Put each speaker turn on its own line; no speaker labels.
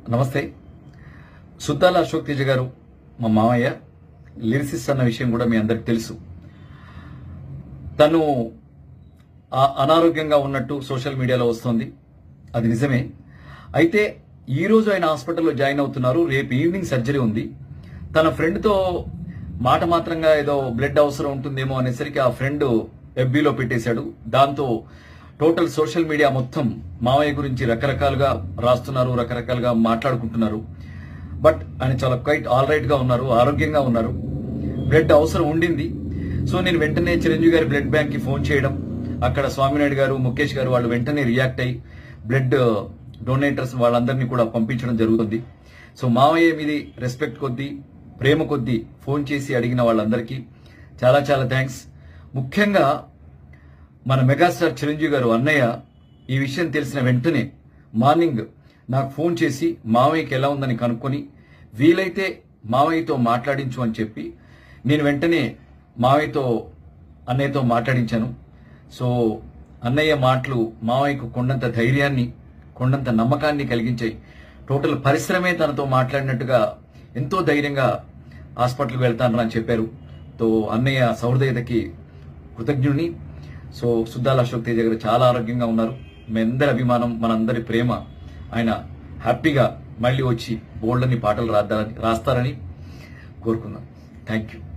నమస్తే. సుద్దాల అశోక్ తేజ గారు మా మామయ్య, లిరిసిస్ట్ అన్న విషయం కూడా మీ అందరికి తెలుసు. తను అనారోగ్యంగా ఉన్నట్టు సోషల్ మీడియాలో వస్తుంది, అది నిజమే. అయితే ఈ రోజు ఆయన హాస్పిటల్లో జాయిన్ అవుతున్నారు. రేపు ఈవినింగ్ సర్జరీ ఉంది. తన ఫ్రెండ్తో మాట మాత్రంగా ఏదో బ్లడ్ అవసరం ఉంటుందేమో అనేసరికి ఆ ఫ్రెండ్ ఎఫ్బీలో పెట్టేశాడు. దాంతో టోటల్ సోషల్ మీడియా మొత్తం మావయ్య గురించి రకరకాలుగా రాస్తున్నారు, రకరకాలుగా మాట్లాడుకుంటున్నారు. బట్ ఆయన చాలా క్వైట్ ఆల్ రైట్ గా ఉన్నారు, ఆరోగ్యంగా ఉన్నారు. బ్లడ్ అవసరం ఉండింది. సో నేను వెంటనే చిరంజీవి గారి బ్లడ్ బ్యాంక్ కి ఫోన్ చేయడం, అక్కడ స్వామినాయుడు గారు, ముఖేష్ గారు వాళ్ళు వెంటనే రియాక్ట్ అయ్యి బ్లడ్ డొనేటర్స్ వాళ్ళందరినీ కూడా పంపించడం జరుగుతుంది. సో మావయ్య మీది రెస్పెక్ట్ కొద్దీ, ప్రేమ కొద్దీ ఫోన్ చేసి అడిగిన వాళ్ళందరికీ చాలా చాలా థ్యాంక్స్. ముఖ్యంగా మన మెగాస్టార్ చిరంజీవి గారు అన్నయ్య ఈ విషయం తెలిసిన వెంటనే మార్నింగ్ నాకు ఫోన్ చేసి మావయ్యకి ఎలా ఉందని కనుక్కొని వీలైతే మావయ్యతో మాట్లాడించు అని చెప్పి నేను వెంటనే అన్నయ్యతో మాట్లాడించాను. సో అన్నయ్య మాటలు మావయ్యకు కొండంత ధైర్యాన్ని, కొండంత నమ్మకాన్ని కలిగించాయి. టోటల్ పరిశ్రమే తనతో మాట్లాడినట్టుగా ఎంతో ధైర్యంగా హాస్పిటల్కి వెళ్తానని అని చెప్పారు. తో అన్నయ్య సహృదయతకి కృతజ్ఞుడిని. సో సుద్దాల అశోక్ తేజ గారు చాలా ఆరోగ్యంగా ఉన్నారు. మీ అందరి అభిమానం, మనందరి ప్రేమ. ఆయన హ్యాపీగా మళ్ళీ వచ్చి బోల్డ్ని పాటలు రాస్తారని కోరుకుందాం. Thank you.